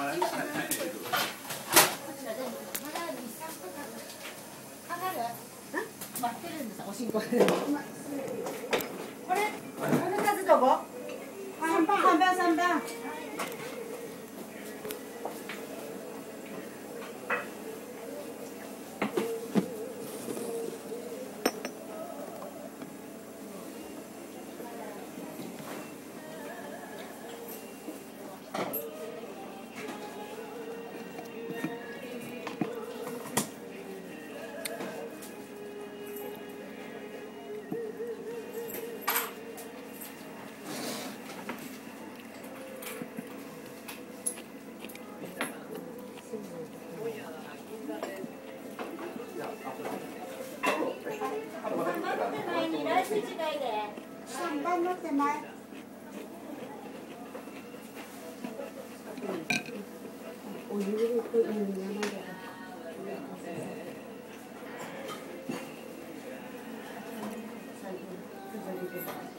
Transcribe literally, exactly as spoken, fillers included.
待ってるんです。おしんこ。これ、この数どこ？三番、三番、三番。三番の手前。お湯入れて、うん、山で。最近、